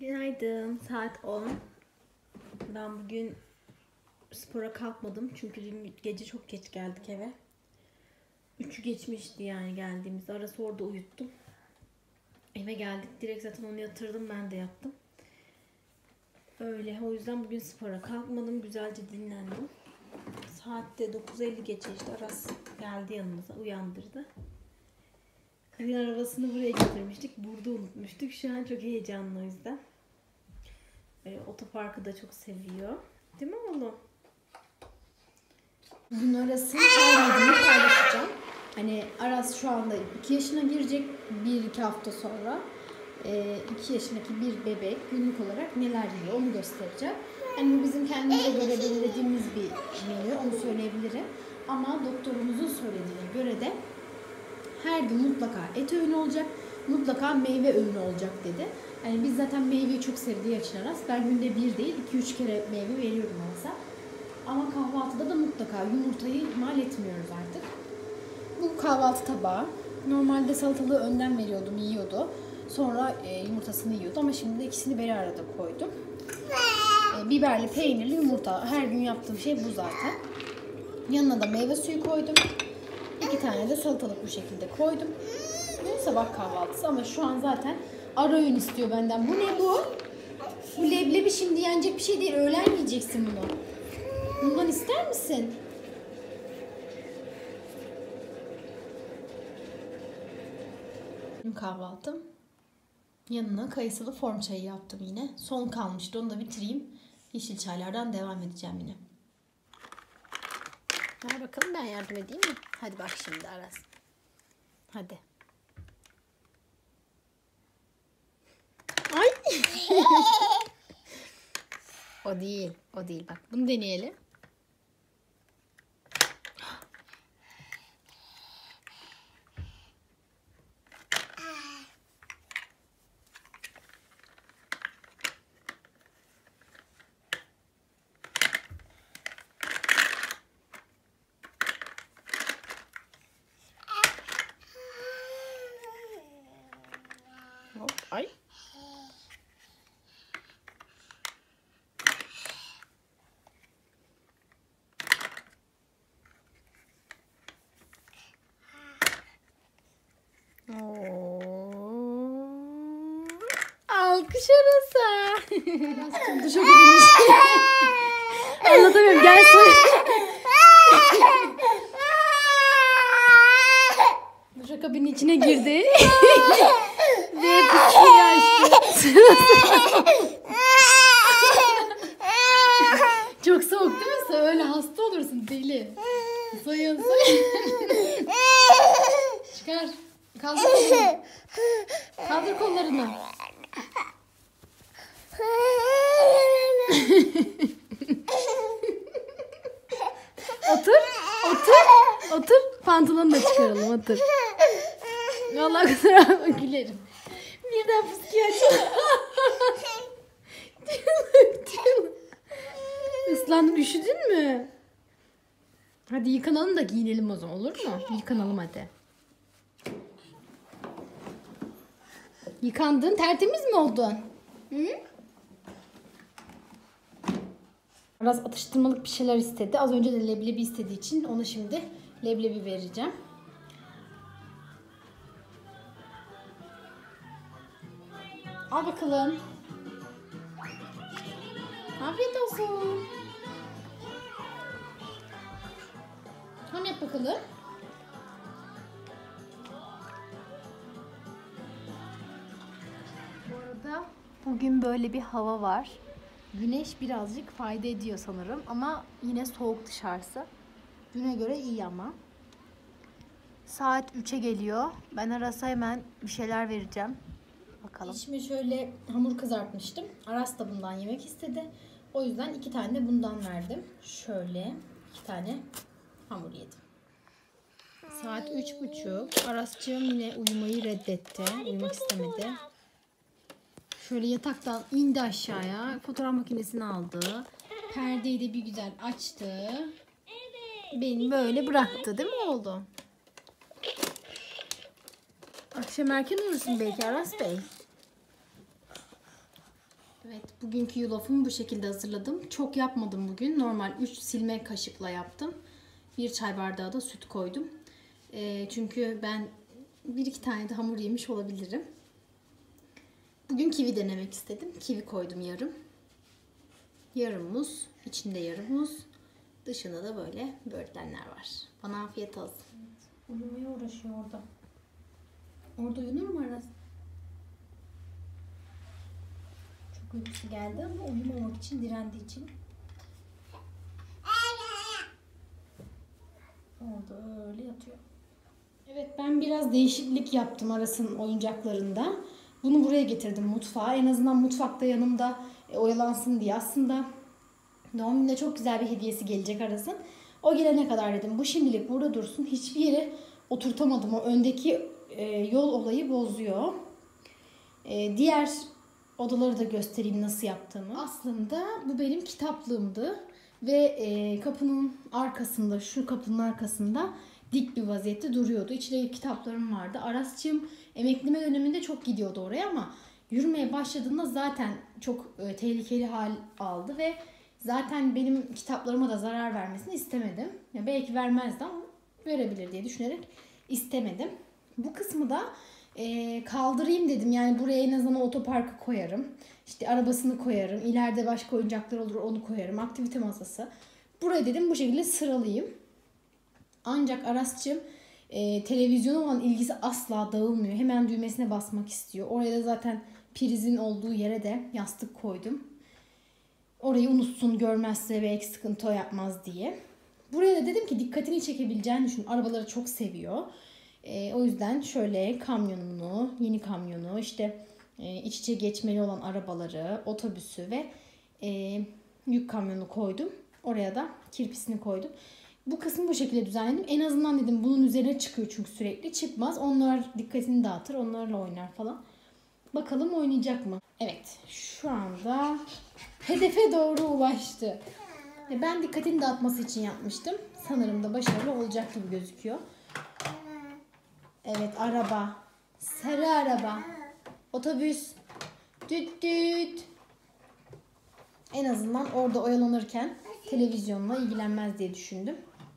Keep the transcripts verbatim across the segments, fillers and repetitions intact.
Günaydın. Saat on. Ben bugün spora kalkmadım çünkü dün gece çok geç geldik eve. Üçü geçmişti yani geldiğimizde. Arası orada uyuttum. Eve geldik. Direkt zaten onu yatırdım. Ben de yattım. Öyle. O yüzden bugün spora kalkmadım. Güzelce dinlendim. Saatte dokuz elli geçe işte Aras geldi yanımıza. Uyandırdı. Bugün arabasını buraya getirmiştik. Burada unutmuştuk. Şu an çok heyecanlı o yüzden. Böyle otoparkı da çok seviyor. Değil mi oğlum? Bugün Aras'ın ailediğini paylaşacağım. Hani Aras şu anda iki yaşına girecek. bir iki hafta sonra iki yaşındaki bir bebek günlük olarak neler yiyor onu göstereceğim. Hani bu bizim kendimize göre belirlediğimiz bir menü, onu söyleyebilirim. Ama doktorumuzun söylediğine göre de her gün mutlaka et öğünü olacak, mutlaka meyve öğünü olacak dedi. Yani biz zaten meyveyi çok sevdiği için Aras, ben günde bir değil iki üç kere meyve veriyorum Aras'a. Ama kahvaltıda da mutlaka yumurtayı ihmal etmiyoruz artık. Bu kahvaltı tabağı. Normalde salatalığı önden veriyordum, yiyordu. Sonra e, yumurtasını yiyordu ama şimdi de ikisini bir arada koydum. E, biberli, peynirli yumurta. Her gün yaptığım şey bu zaten. Yanına da meyve suyu koydum. İki tane de salatalık bu şekilde koydum. Bu sabah kahvaltısı ama şu an zaten ara öğün istiyor benden. Bu ne bu? Bu leblebi şimdi yenecek bir şey değil. Öğlen yiyeceksin bunu. Bundan ister misin? Benim kahvaltım. Yanına kayısılı form çayı yaptım yine. Son kalmıştı. Onu da bitireyim. Yeşil çaylardan devam edeceğim yine. Ver bakalım, ben yardım edeyim mi? Hadi bak şimdi Aras. Hadi. Ay. O değil. O değil. Bak bunu deneyelim. Ay. Oo. Alkış Aras'a. Aras duşa gitmiş. Anlatamıyorum. Gel söyle. Duşakabinin içine girdi. Ve pisliği açtı. Çok soğuk değil mi? Sen öyle hasta olursun deli. Soyun soyun. Çıkar. Kaldır kollarını. Kaldır kollarını. Otur. Otur. Otur. Pantolonu da çıkaralım. Otur. Vallahi kusura bakma, gülerim. Birden fıskiye açalım. Canım canım. Islandın, üşüdün mü? Hadi yıkanalım da giyinelim o zaman, olur mu? Yıkanalım hadi. Yıkandın, tertemiz mi oldun? Hı? Biraz atıştırmalık bir şeyler istedi. Az önce de leblebi istediği için ona şimdi leblebi vereceğim. Al bakalım. Afiyet olsun. Tamam, yap bakalım. Bu arada bugün böyle bir hava var. Güneş birazcık fayda ediyor sanırım ama yine soğuk dışarısı. Düne göre iyi ama. Saat üçe geliyor. Ben Aras'a hemen bir şeyler vereceğim. Bakalım. Şimdi şöyle hamur kızartmıştım. Aras da bundan yemek istedi. O yüzden iki tane de bundan verdim. Şöyle iki tane hamur yedim. Saat üç buçuk. Aras'cığım yine uyumayı reddetti. Uyumak istemedi. Şöyle yataktan indi aşağıya. Fotoğraf makinesini aldı. Perdeyi de bir güzel açtı. Beni böyle bıraktı, değil mi oğlum? Akşam erken uyursun belki Aras Bey. Evet, bugünkü yulafımı bu şekilde hazırladım. Çok yapmadım bugün. Normal üç silme kaşıkla yaptım. bir çay bardağı da süt koydum. E, çünkü ben bir iki tane de hamur yemiş olabilirim. Bugün kivi denemek istedim. Kivi koydum yarım. Yarım muz. İçinde yarım muz. Dışında da böyle böğürtlenler var. Bana afiyet olsun. Evet, uyumaya uğraşıyor orada. Orada uyunur mu Aras? Çok uykusu geldi ama uyumamak için direndiği için. Orada öyle yatıyor. Evet, ben biraz değişiklik yaptım Aras'ın oyuncaklarında. Bunu buraya getirdim mutfağa. En azından mutfakta yanımda e, oyalansın diye. Aslında doğum gününe çok güzel bir hediyesi gelecek Aras'ın. O gelene kadar dedim bu şimdilik burada dursun. Hiçbir yere oturtamadım. O öndeki e, yol olayı bozuyor. E, diğer odaları da göstereyim nasıl yaptığımı. Aslında bu benim kitaplığımdı. Ve e, kapının arkasında, şu kapının arkasında dik bir vaziyette duruyordu. İçinde kitaplarım vardı. Aras'cığım emekleme döneminde çok gidiyordu oraya ama yürümeye başladığında zaten çok e, tehlikeli hal aldı ve zaten benim kitaplarıma da zarar vermesini istemedim. Ya belki vermezdi ama verebilir diye düşünerek istemedim. Bu kısmı da e, kaldırayım dedim. Yani buraya en azından otoparkı koyarım. İşte arabasını koyarım. İleride başka oyuncaklar olur onu koyarım. Aktivite masası. Buraya dedim bu şekilde sıralayayım. Ancak Aras'cığım e, televizyona olan ilgisi asla dağılmıyor. Hemen düğmesine basmak istiyor. Oraya da zaten prizin olduğu yere de yastık koydum. Orayı unutsun, görmezse belki sıkıntı o yapmaz diye. Buraya da dedim ki dikkatini çekebileceğini düşün. Arabaları çok seviyor. E, o yüzden şöyle kamyonunu, yeni kamyonu, işte e, iç içe geçmeli olan arabaları, otobüsü ve e, yük kamyonu koydum. Oraya da kirpisini koydum. Bu kısmı bu şekilde düzenledim. En azından dedim bunun üzerine çıkıyor çünkü sürekli. Çıkmaz. Onlar dikkatini dağıtır. Onlarla oynar falan. Bakalım oynayacak mı? Evet. Şu anda hedefe doğru ulaştı. Ben dikkatini dağıtması için yapmıştım. Sanırım da başarılı olacak gibi gözüküyor. Evet, araba. Sarı araba. Otobüs. Düt düt. En azından orada oyalanırken televizyonla ilgilenmez diye düşündüm.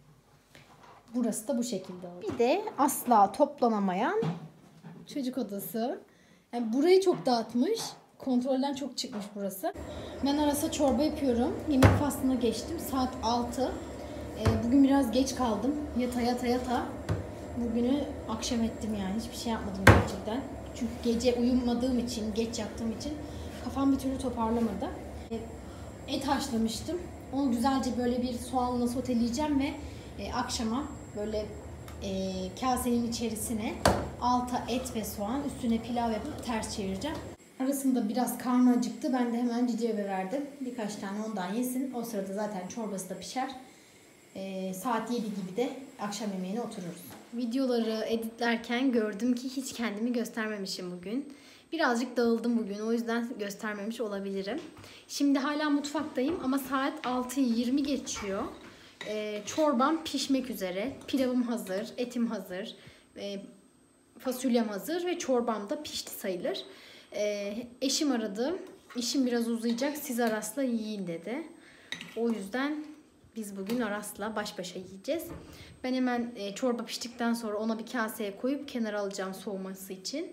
Burası da bu şekilde oldu. Bir de asla toplanamayan çocuk odası. Yani burayı çok dağıtmış. Kontrolden çok çıkmış burası. Ben Aras'a çorba yapıyorum. Yemek faslına geçtim. Saat altı. Ee, bugün biraz geç kaldım. Yata yata yata. Bugünü akşam ettim yani. Hiçbir şey yapmadım gerçekten. Çünkü gece uyumadığım için, geç yattığım için kafam bir türlü toparlamadı. Et haşlamıştım. Onu güzelce böyle bir soğanla soteleyeceğim ve e, akşama böyle e, kasenin içerisine alta et ve soğan, üstüne pilav yapıp ters çevireceğim. Arasında biraz karnı acıktı. Ben de hemen Cicev'e verdim. Birkaç tane ondan yesin. O sırada zaten çorbası da pişer. E, saat yedi gibi de akşam yemeğine otururuz. Videoları editlerken gördüm ki hiç kendimi göstermemişim bugün. Birazcık dağıldım bugün. O yüzden göstermemiş olabilirim. Şimdi hala mutfaktayım ama saat altıyı yirmi geçiyor. Ee, çorbam pişmek üzere. Pilavım hazır, etim hazır, e, fasulyem hazır ve çorbam da pişti sayılır. Ee, eşim aradı. İşim biraz uzayacak. Siz Aras'la yiyin dedi. O yüzden biz bugün Aras'la baş başa yiyeceğiz. Ben hemen e, çorba piştikten sonra ona bir kaseye koyup kenara alacağım soğuması için.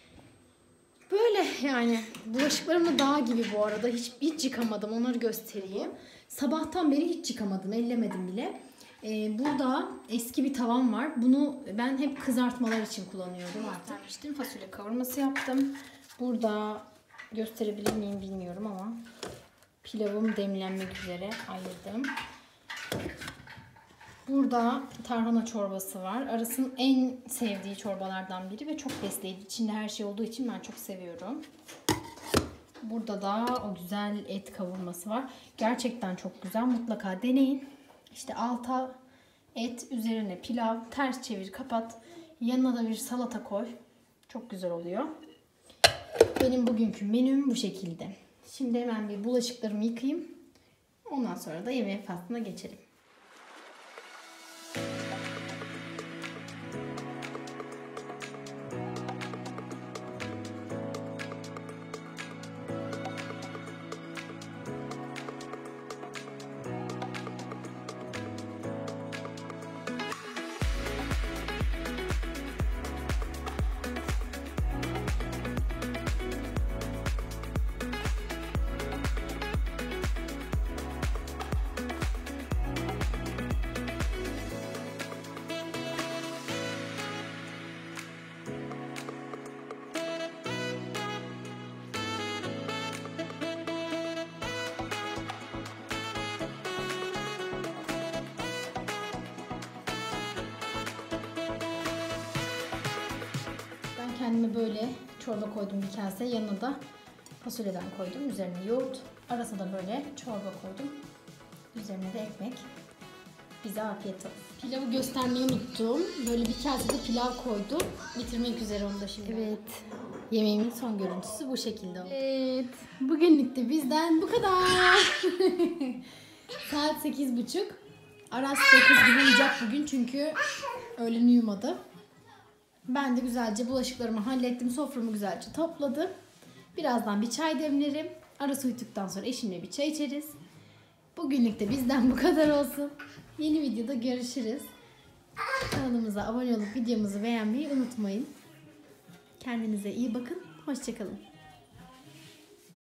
Böyle yani. Bulaşıklarım da dağ gibi bu arada. Hiç, hiç yıkamadım. Onları göstereyim. Sabahtan beri hiç yıkamadım. Ellemedim bile. Ee, burada eski bir tavam var. Bunu ben hep kızartmalar için kullanıyordum. Artık fasulye kavurması yaptım. Burada gösterebilir miyim bilmiyorum ama pilavım demlenmek üzere ayırdım. Burada tarhana çorbası var. Aras'ın en sevdiği çorbalardan biri ve çok besleyici. İçinde her şey olduğu için ben çok seviyorum. Burada da o güzel et kavurması var. Gerçekten çok güzel. Mutlaka deneyin. İşte alta et, üzerine pilav, ters çevir, kapat. Yanına da bir salata koy. Çok güzel oluyor. Benim bugünkü menüm bu şekilde. Şimdi hemen bir bulaşıklarımı yıkayayım. Ondan sonra da yemeğe faslına geçelim. kendime böyle çorba koydum bir kase. Yanına da fasulyeden koydum. Üzerine yoğurt. Arasına da böyle çorba koydum. Üzerine de ekmek. Bize afiyet olsun. Pilavı göstermeyi unuttum. Böyle bir kasede pilav koydum. Bitirmek üzere onu da şimdi. Evet. Yemeğimin son görüntüsü bu şekilde oldu. Evet. Bugünlük de bizden bu kadar. Saat sekiz buçuk. Aras dokuz gibi uyuyacak bugün çünkü öğlen uyumadı. Ben de güzelce bulaşıklarımı hallettim. Soframı güzelce topladım. Birazdan bir çay demlerim. Aras uyuduktan sonra eşimle bir çay içeriz. Bugünlük de bizden bu kadar olsun. Yeni videoda görüşürüz. Kanalımıza abone olup videomuzu beğenmeyi unutmayın. Kendinize iyi bakın. Hoşça kalın.